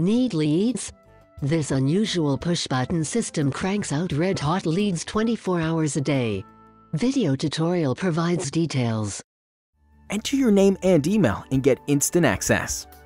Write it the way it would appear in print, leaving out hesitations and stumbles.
Need leads? This unusual push-button system cranks out red-hot leads 24 hours a day. Video tutorial provides details. Enter your name and email and get instant access.